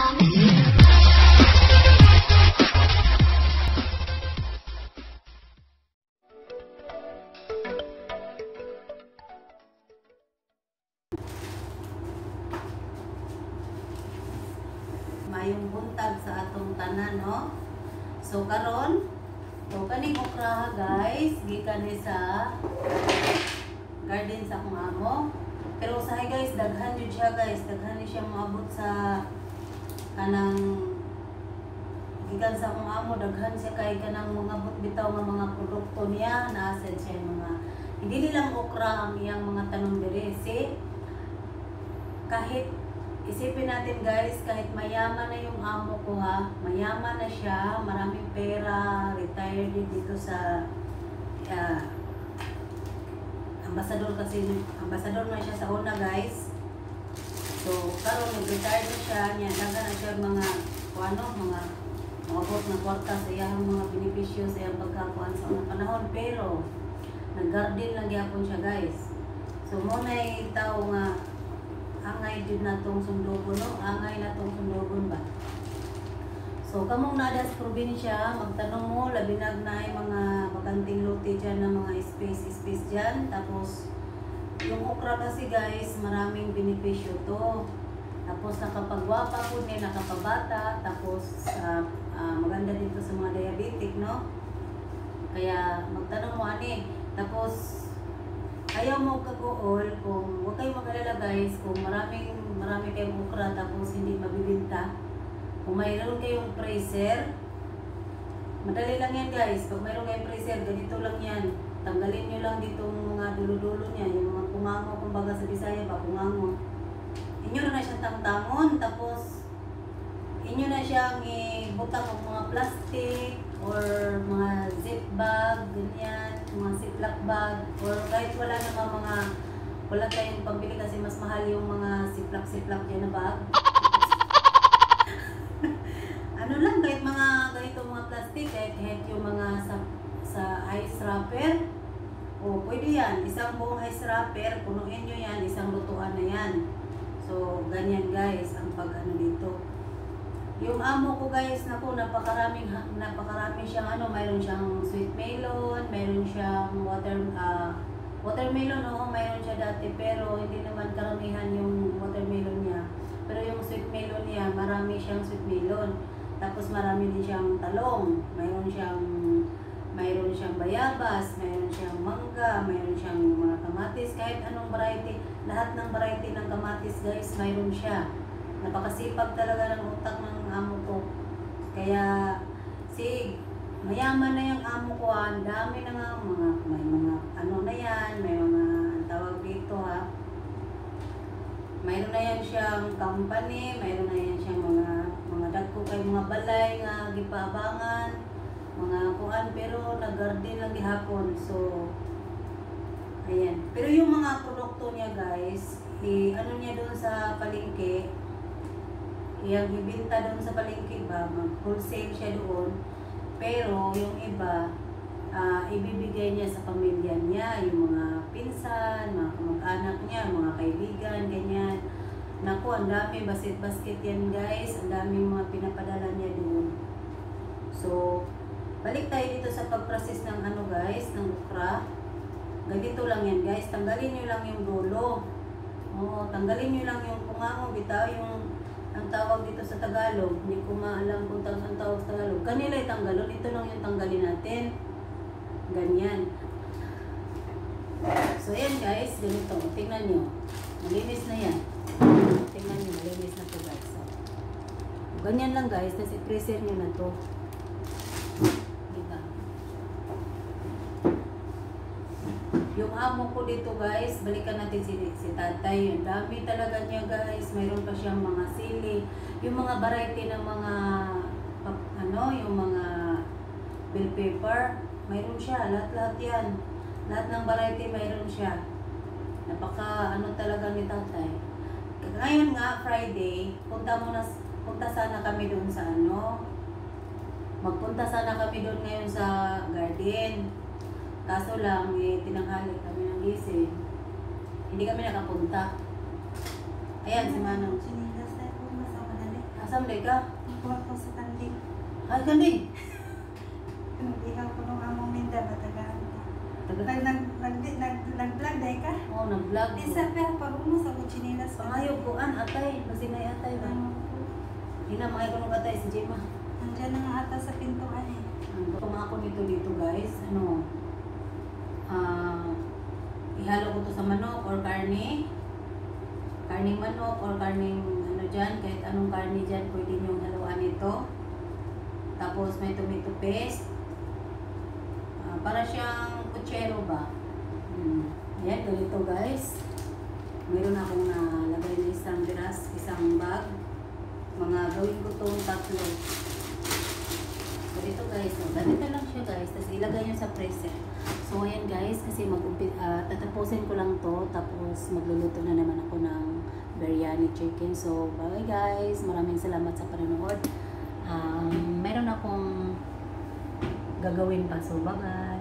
Mayong buntag sa atong tanan, no? So karon, kaning okra guys, gikan ni sa garden sa akong amo. Pero usahay guys, daghan jud siya guys, daghan ni siya moabot sa kanang gikan sa akong amo, daghan siya kay kanang mangabot bitaw nga mga produkto niya, naa siya mga hindi nilang okra ang iyang mga tanom diri. Kahit isipin natin guys, kahit mayaman na yung amo ko ha, mayaman na siya, maraming pera, retired dito sa ambasador kasi, ambasador na siya sa una guys. So, karon nag-retired na siya, naga na siya mga, mga mabot na kwarta sa iyang mga benepisyo sa iyang pagkakuan sa unang panahon, pero nag-garden lang gyapon siya guys. So, muna yung tao nga, angay din na itong sundugon, no? Angay na itong sundugon ba? So, kamong nada sa probinsya, magtanong mo, labinag na yung mga bakanting lote dyan na mga space dyan. Tapos, yung okra kasi guys, maraming benepisyo to. Tapos, nakapagwapa po niya, nakapabata. Tapos, maganda dito sa mga diabetic, no? Kaya, magtanong mo, ani. Tapos, ayaw mo kag-uol kung huwag kayong mag-alala guys kung marami kayong okra tapos hindi mabibinta. Kung mayroon kayong freezer, madali lang yan guys. Pag mayroon kayong freezer, ganito lang yan. Tanggalin nyo lang ditong mga dulo-dulo niya, yung mga pumango, kumbaga sa Bisaya ba, pumango. Inyo na siyang tangtangon, tapos inyo na siyang ibutang ng mga plastic or mga zip bag, ganyan, mga ziplock bag, or kahit wala naman wala tayong pambili kasi mas mahal yung mga ziplock dyan na bag. Ano lang, kahit mga ganito mga plastic, kahit yung mga sa ice wrapper, o pwede yan, isang buong ice wrapper, punuin nyo yan, isang lutuan na yan. So, ganyan guys, ang pag-ano dito. Yung amo ko guys, naku, napakarami siyang mayroon siyang sweet melon, mayroon siyang watermelon, mayroon siya dati, pero hindi naman karamihan yung watermelon niya. Pero yung sweet melon niya, marami siyang sweet melon. Tapos marami din siyang talong, mayroon siyang bayabas, mayroon siyang mangga, mayroon siyang mga kamatis, kahit anong variety, lahat ng variety ng kamatis guys, mayroon siya. Napakasipag talaga ng utak ng amo ko. Kaya, mayaman na yung amo ko, ang dami na nga, may mga ano na yan, may mga tawag dito ha. Mayroon na yan siyang company, mayroon na yan siyang mga dagko kay mga balay nga gipaabangan, mga kuan, pero nag-garden lang gihapon. So, ayan. Pero yung mga produkto niya guys, ano niya doon sa palengke, iyang ibinta doon sa palengke ba, mag-wholesale siya doon. Pero yung iba, ibibigay niya sa pamilya niya, yung mga pinsan, mga kamag-anak niya, mga kaibigan, ganyan. Naku, ang dami, basket yan guys, ang dami mga pinapadala niya doon. So, balik tayo dito sa pag-process ng guys, ng okra. Ganito lang yan guys, tanggalin nyo lang yung dulo. Oo, tanggalin nyo lang yung pungango, bitaw yung ang tawag dito sa Tagalog, hindi ko maalam kung ang tawag sa Tagalog. Kanila itanggalon, ito lang yung tanggalin natin. Ganyan. So yan guys, ganito. Tingnan nyo. Malinis na yan. Tingnan nyo, malinis na to guys. So, ganyan lang guys, tapos i-freezer nyo na to. Diba? Yung amo ko dito guys, balikan natin si tatay. Ang dami talaga niya guys. Mayroon pa siyang mga sili. Yung mga variety ng mga yung mga bell pepper, mayroon siya. Lahat yan. Lahat ng variety mayroon siya. Napaka talaga ni tatay. Ngayon nga, Friday, punta sana kami doon sa magpunta sana kami doon ngayon sa garden. Kaso lang, tinanghali kami ng gising. Hindi kami nakapunta. Ayan, si Manong. Sinilas tayo po masama na rin. Asa Samday ka? Nakuha ko sa kanding. Ay, kanding. Ihaw ko nung among minda matagaan ka. Taga- Nag-vlog dahil ka? Oo, nag-vlog. Di sa pero pag mo sa kuchinilas pa. Pangayo ko, atay. Masinay atay ba? Hina, mga ko nung atay si Jema. Nandiyan na nga ata sa pintuan eh. Kung ako dito guys, ihalo ko to sa manok or karne. Karning manok or karning dyan, kahit anong karne dyan, pwede nyo haluan ito. Tapos may tomato paste. Para siyang kutsero ba? Ayan, ganito guys. Meron akong nalagay na isang bag. Mga gawin ko itong 3. So ito guys, ganito lang siya guys. Tapos ilagay nyo sa freezer. So ayan guys, kasi tatapusin ko lang to. Tapos magluluto na naman ako ng biryani chicken. So bye guys, maraming salamat sa panonood. Meron akong gagawin pa. So bye bye.